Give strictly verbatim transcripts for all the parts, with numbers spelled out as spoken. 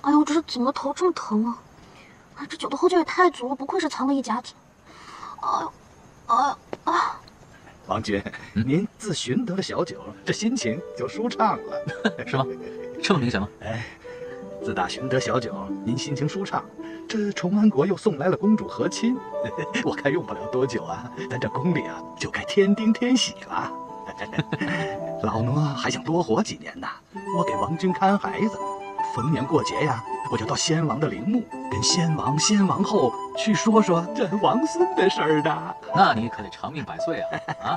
哎呦，这是怎么头这么疼啊？哎，这酒的后劲也太足了，不愧是藏了一甲子。哎呦，哎呀啊！ 王君，嗯、您自寻得了小酒，这心情就舒畅了， 是吗？这么明显吗？ 哎，自打寻得小酒，您心情舒畅。这崇安国又送来了公主和亲，我看用不了多久啊，咱这宫里啊就该添丁添喜了。老奴还想多活几年呢，我给王君看孩子。逢年过节呀，我就到先王的陵墓，跟先王、先王后去说说这王孙的事儿的。 那你可得长命百岁啊！啊！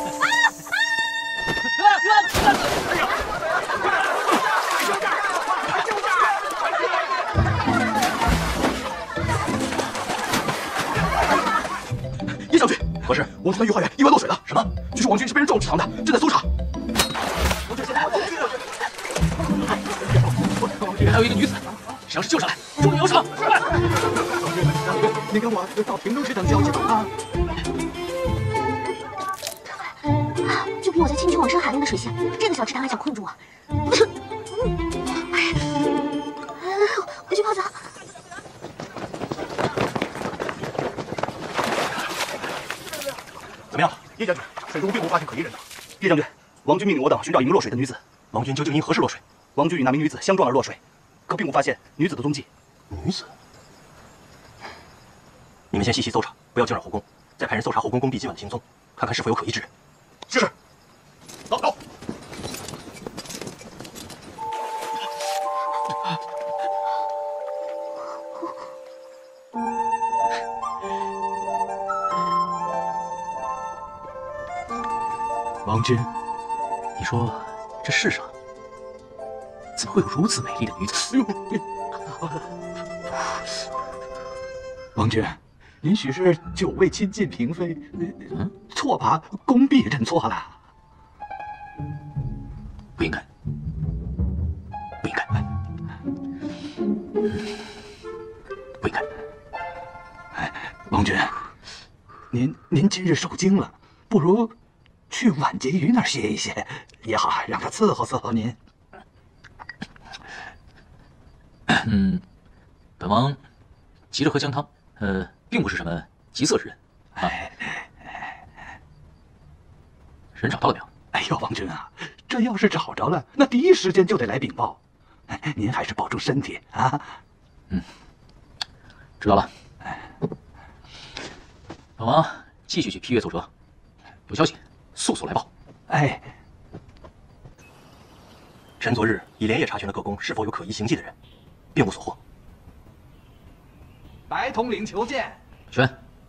哎呀！ 叶将军， 何事？ 王军的御花园意外落水了。什么？据说王军是被人撞死的，正在搜查。 里面还有一个女子，谁要是救上来，重礼有赏。 您跟我到亭中去等消息吧啊！ 就凭我在千军往深海令的水性，这个小池塘还想困住我？哎，回去泡澡。 怎么样，叶将军？水中并无发现可疑人呢。叶将军，王军命令我等寻找一名落水的女子。王军究竟因何事落水？王军与那名女子相撞而落水，可并无发现女子的踪迹。 女子？ 你们先细细搜查，不要惊扰后宫，再派人搜查后宫宫婢今晚的行踪，看看是否有可疑之人。是。走走。 王君，你说这世上怎么会有如此美丽的女子？ 王君，您许是久未亲近嫔妃，嗯，错把宫婢认错了。 不应该，不应该，不应该。 哎，王君，您您今日受惊了，不如去婉婕妤那儿歇一歇，也好让她伺候伺候您。 嗯，本王急着喝姜汤，呃，并不是什么急色之人。啊、人找到了没有？ 哎呦，王君啊，这要是找着了，那第一时间就得来禀报。您还是保重身体啊。 嗯，知道了。本王继续去批阅奏折，有消息速速来报。 哎， 臣昨日已连夜查询了各宫是否有可疑行迹的人，并无所获。 白统领求见。 宣。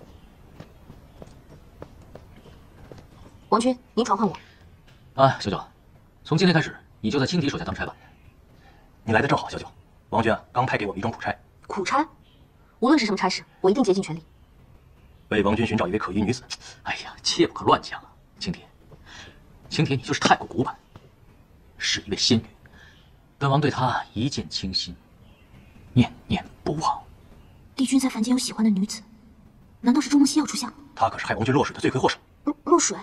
王君，您传唤我。 啊，小九，从今天开始，你就在轻敌手下当差吧。 你来的正好，小九。王君啊，刚派给我一桩苦差。 苦差？无论是什么差事，我一定竭尽全力。 为王君寻找一位可疑女子。 哎呀，切不可乱讲啊，青蝶。青蝶，你就是太过古板，是一位仙女，本王对她一见倾心，念念不忘。 帝君在凡间有喜欢的女子，难道是周梦溪要出现了？ 她可是害王君落水的罪魁祸首。 落落水？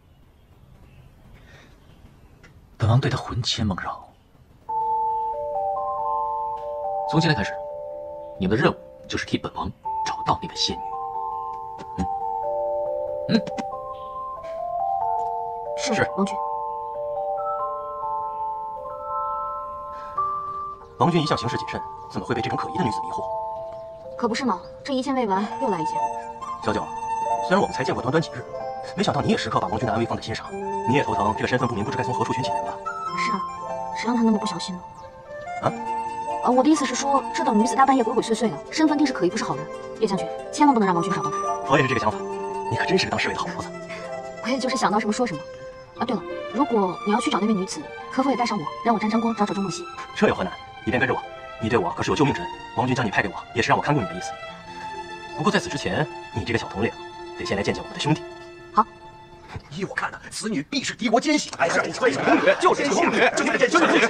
本王对她魂牵梦绕。从今天开始，你们的任务就是替本王找到那位仙女。嗯嗯， 是是，王君。 王君一向行事谨慎，怎么会被这种可疑的女子迷惑？ 可不是嘛，这一件未完，又来一件。 小九，虽然我们才见过短短几日，没想到你也时刻把王君的安危放在心上，你也头疼这个身份不明不知该从何处寻起人吧？ 是啊，谁让他那么不小心呢？ 啊？ 呃，我的意思是说，这等女子大半夜鬼鬼祟祟的，身份定是可疑，不是好人。叶将军，千万不能让王君找到。 我也是这个想法，你可真是个当侍卫的好婆子。 我也就是想到什么说什么。啊，对了，如果你要去找那位女子，可否也带上我，让我沾沾光，找找周梦溪？ 这有何难？你便跟着我。你对我可是有救命之恩，王君将你派给我，也是让我看顾你的意思。不过在此之前，你这个小统领得先来见见我们的兄弟。 好。 依我看呢，此女必是敌国奸细。 哎，是为什么宫女？就是宫女，就得见兄弟。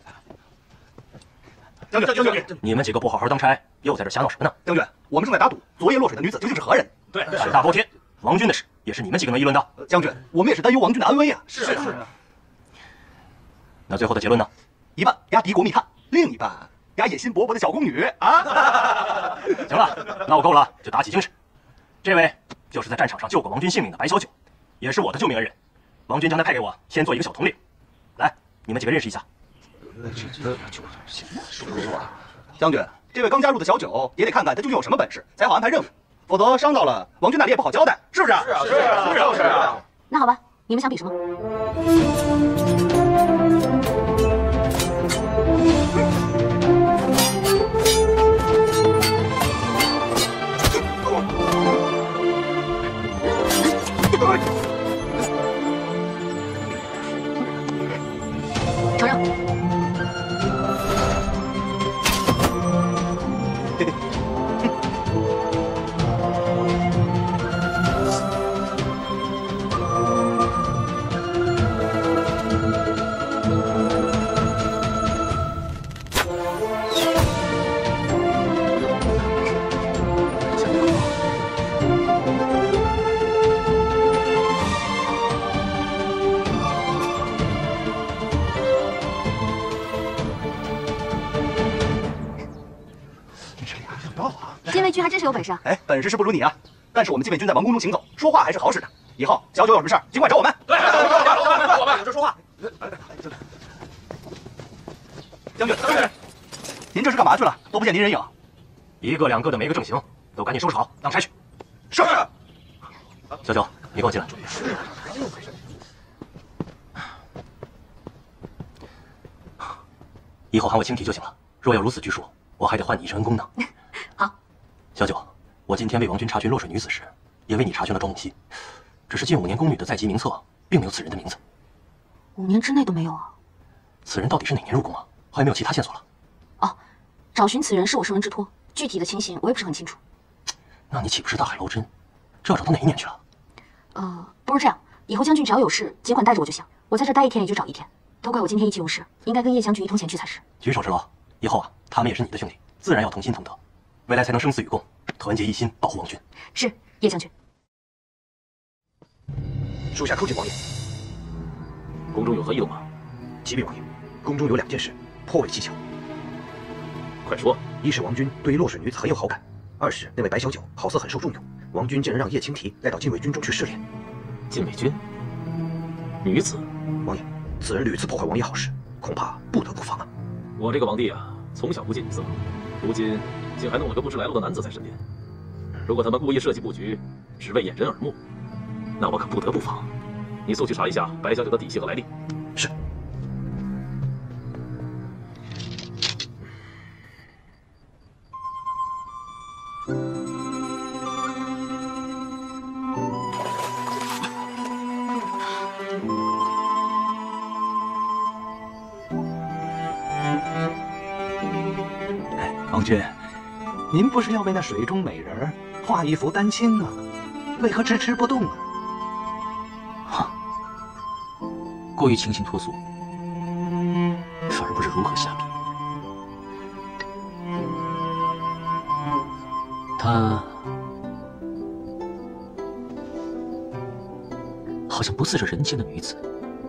将军，将军，你们几个不好好当差，又在这瞎闹什么呢？ 将军，我们正在打赌，昨夜落水的女子究竟是何人？ 对，海大包天，王君的事也是你们几个能议论的。 将军，我们也是担忧王君的安危啊。 是是。那最后的结论呢？ 一半压敌国密探，另一半俩野心勃勃的小宫女啊！ 行了，闹够了，就打起精神。这位就是在战场上救过王军性命的白小九，也是我的救命恩人。王军将他派给我，先做一个小统领。来，你们几个认识一下。 将军，这位刚加入的小九也得看看他究竟有什么本事，才好安排任务。否则伤到了王军那里也不好交代，是不是？是啊，是啊，是啊，是啊。 那好吧，你们想比什么？承认。禁卫军还真是有本事啊！ 哎，本事是不如你啊，但是我们禁卫军在王宫中行走，说话还是好使的。以后小九有什么事儿，尽管找我们。对，我们这说话。将军，将军，您这是干嘛去了？都不见您人影。 一个两个的没个正形，都赶紧收拾好，当差去。 是。 小九，你跟我进来。以后喊我青提就行了。若要如此拘束，我还得还你一身恩功呢。 好。 小九，我今天为王军查询落水女子时，也为你查询了庄母溪，只是近五年宫女的在籍名册并没有此人的名字。 五年之内都没有啊？ 此人到底是哪年入宫啊？还有没有其他线索了？ 哦，找寻此人是我圣人之托，具体的情形我也不是很清楚。 那你岂不是大海捞针？这要找到哪一年去了？ 呃，不如这样，以后将军只要有事，尽管带着我就行。我在这待一天也就找一天。都怪我今天意气用事，应该跟叶将军一同前去才是。 举手之劳，以后啊，他们也是你的兄弟，自然要同心同德，未来才能生死与共，团结一心，保护王军。 是，叶将军。 属下叩见王爷。 宫中有何异动吗？ 启禀王爷，宫中有两件事颇为蹊跷。 快说。 一是王军对落水女子很有好感，二是那位白小九好似很受重用，王军竟然让叶青提带到禁卫军中去试炼。 禁卫军？女子？ 王爷，此人屡次破坏王爷好事，恐怕不得不防啊。 我这个王弟啊，从小不近女色，如今竟还弄了个不知来路的男子在身边。如果他们故意设计布局，只为掩人耳目，那我可不得不防。你速去查一下白小九的底细和来历。 是。 王军，您不是要为那水中美人画一幅丹青吗？为何迟迟不动啊？ 哈，过于清新脱俗，反而不知如何下笔。她好像不似是人间的女子。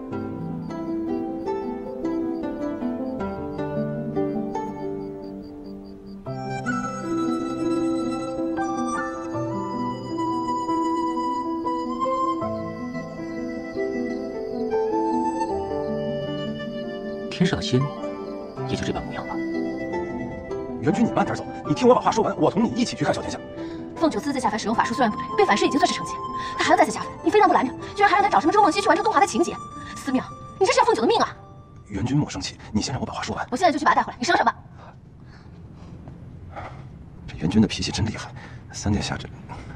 天上的仙女，也就这般模样吧。 元君，你慢点走，你听我把话说完，我同你一起去看小天下。 凤九私自下凡使用法术虽然不对，被反噬已经算是惩戒，他还要再次下凡，你非让不拦着，居然还让他找什么周梦溪去完成东华的情节，司命，你这是要凤九的命啊！ 元君莫生气，你先让我把话说完。 我现在就去把他带回来，你省省吧。 这元君的脾气真厉害，三殿下这……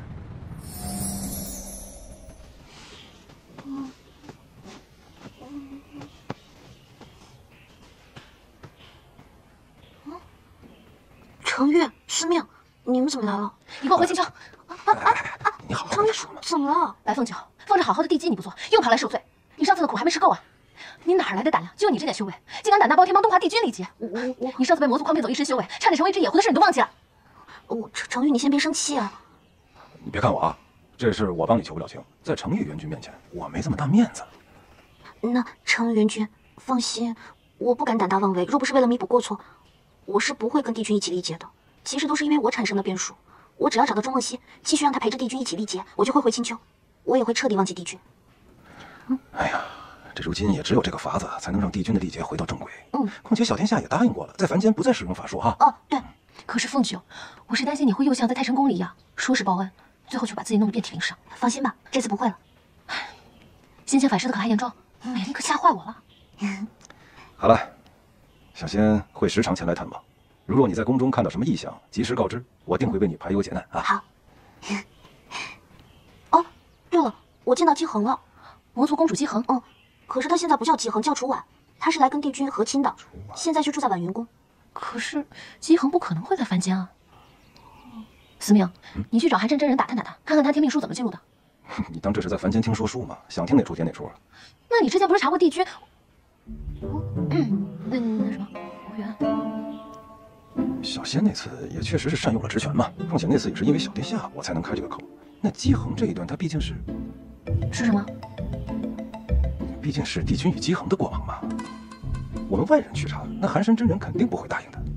程月、司命，你们怎么来了？你给我回秦城！啊啊啊啊！ 你好好程月说嘛。 怎么了？白凤九，放着好好的地基你不做，又跑来受罪。你上次的苦还没吃够啊？你哪来的胆量？就你这点修为，竟敢胆大包天帮东华帝君离间！我我我，你上次被魔族诓骗走一身修为，差点成为一只野狐的事，你都忘记了？我程程玉，你先别生气啊。 你别看我啊，这事我帮你求不了情，在程昱元君面前，我没这么大面子。 那程元君，放心，我不敢胆大妄为。若不是为了弥补过错， 我是不会跟帝君一起历劫的。其实都是因为我产生的变数。我只要找到周梦溪，继续让他陪着帝君一起历劫，我就会回青丘，我也会彻底忘记帝君。 嗯，哎呀，这如今也只有这个法子才能让帝君的历劫回到正轨。 嗯， 况且小天下也答应过了，在凡间不再使用法术哈。 哦，对。 可是凤九，我是担心你会又像在太晨宫里一样，说是报恩，最后却把自己弄得遍体鳞伤。 放心吧，这次不会了。 先前反噬的可汗严壮，美丽可吓坏我了。 好了，小仙会时常前来探望。如若你在宫中看到什么异象，及时告知，我定会为你排忧解难啊。 好。哦，对了，我见到姬恒了， 魔族公主姬恒。 嗯，可是她现在不叫姬恒，叫楚婉，她是来跟帝君和亲的，现在就住在婉云宫。 可是姬恒不可能会在凡间啊。思明，嗯、你去找寒山真人打探打探，看看他天命书怎么记录的。 你当这是在凡间听说书吗？想听哪出填哪出啊。 那你之前不是查过帝君？嗯，那那什么，无缘。 小仙那次也确实是善用了职权嘛，况且那次也是因为小殿下我才能开这个口。那姬恒这一段，他毕竟是是什么？ 毕竟是帝君与姬恒的过往嘛。我们外人去查，那寒山真人肯定不会答应的。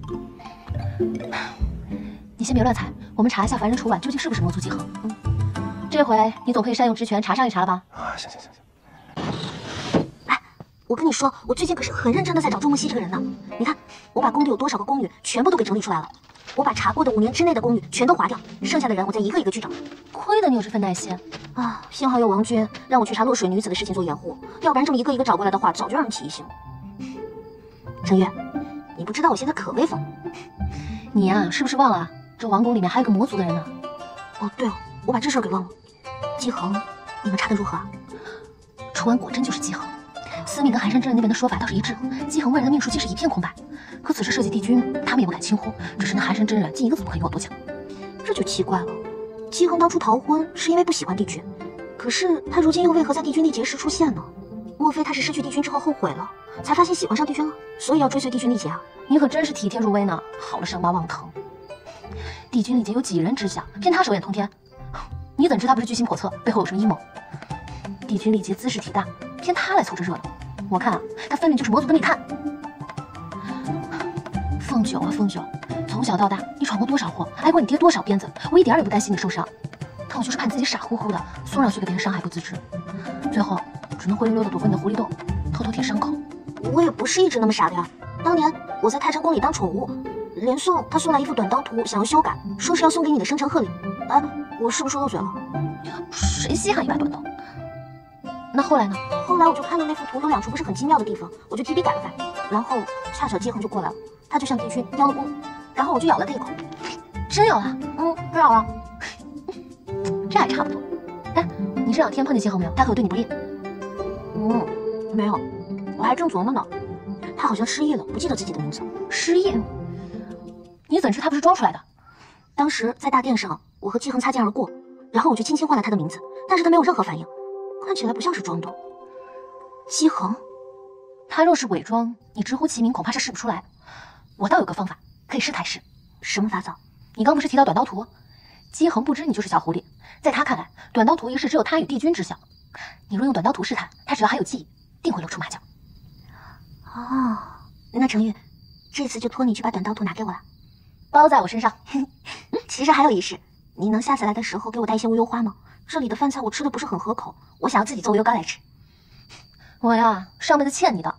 你先别乱猜，我们查一下凡人楚婉究竟是不是魔族姬恒。嗯，这回你总可以善用职权查上一查了吧？ 啊，行行行行。 哎，我跟你说，我最近可是很认真的在找周梦溪这个人呢。你看，我把宫里有多少个宫女全部都给整理出来了，我把查过的五年之内的宫女全都划掉，剩下的人我再一个一个去找。 亏得你有这份耐心啊！幸好有王君让我去查落水女子的事情做掩护，要不然这么一个一个找过来的话，早就让人起疑心了。程月，你不知道我现在可威风了。 你呀、啊，是不是忘了这王宫里面还有个魔族的人呢？ 哦，对了，我把这事儿给忘了。姬恒，你们查得如何啊？ 楚婉果真就是姬恒。司命跟寒山真人那边的说法倒是一致，姬恒外人的命数既是一片空白。可此事涉及帝君，他们也不敢轻忽，只是那寒山真人竟一个字不肯与我多讲。 这就奇怪了，姬恒当初逃婚是因为不喜欢帝君，可是他如今又为何在帝君历劫时出现呢？莫非他是失去帝君之后后悔了，才发现喜欢上帝君了，所以要追随帝君历劫啊？ 你可真是体贴入微呢，好了伤疤忘疼。帝君历劫有几人知晓，偏他手眼通天。你怎知他不是居心叵测，背后有什么阴谋？帝君历劫姿势体大，偏他来凑这热闹。我看啊，他分明就是魔族的密探。凤九啊凤九，从小到大你闯过多少祸，挨过你爹多少鞭子，我一点也不担心你受伤。可我就是怕你自己傻乎乎的送上去给别人伤害不自知，最后只能灰溜溜的躲过你的狐狸洞，偷偷舔伤口。 我也不是一直那么傻的呀。当年我在太晨宫里当宠物，连宋他送来一幅短刀图，想要修改，说是要送给你的生辰贺礼。哎，我是不是说漏嘴了？ 谁稀罕一把短刀？那后来呢？ 后来我就看到那幅图有两处不是很精妙的地方，我就提笔改了改，然后恰巧姬恒就过来了，他就向帝君邀了功，然后我就咬了他一口。 真咬了？ 嗯，真咬了。 这还差不多。哎，你这两天碰见姬恒没有？他可有对你不利？ 嗯，没有，我还正琢磨呢。他好像失忆了，不记得自己的名字。 失忆？你怎知他不是装出来的？ 当时在大殿上，我和姬恒擦肩而过，然后我就轻轻唤了他的名字，但是他没有任何反应，看起来不像是装的。姬恒， 他若是伪装，你直呼其名，恐怕是试不出来。我倒有个方法，可以试探试。 什么法子？ 你刚不是提到短刀图？姬恒不知你就是小狐狸，在他看来，短刀图一事只有他与帝君知晓。你若用短刀图试探，他只要还有记忆，定会露出马脚。 哦，那程玉，这次就托你去把短刀图拿给我了， 包在我身上。 其实还有一事，你能下次来的时候给我带一些无忧花吗？这里的饭菜我吃的不是很合口，我想要自己做无忧糕来吃。 我呀，上辈子欠你的。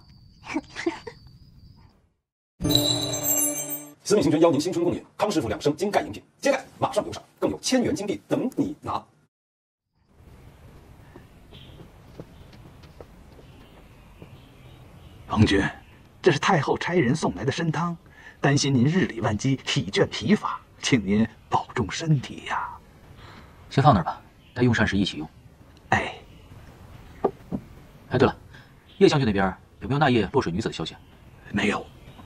司命星辰邀您新春共饮康师傅两升金钙饮品，接钙马上有赏，更有千元金币等你拿。 王君，这是太后差人送来的参汤，担心您日理万机，体倦疲乏，请您保重身体呀。 先放那儿吧，待用膳时一起用。 哎， 哎，对了，叶将军那边有没有那夜落水女子的消息？ 没有。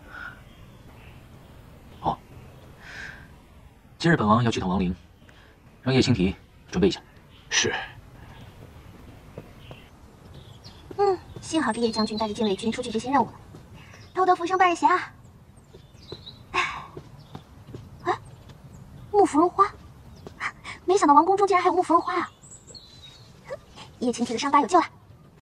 哦，今日本王要去趟王陵，让叶青提准备一下。 是。 嗯，幸好这叶将军带着禁卫军出去执行任务了，偷得浮生半日闲啊。哎，木芙蓉花，没想到王宫中竟然还有木芙蓉花啊！叶青提的伤疤有救了。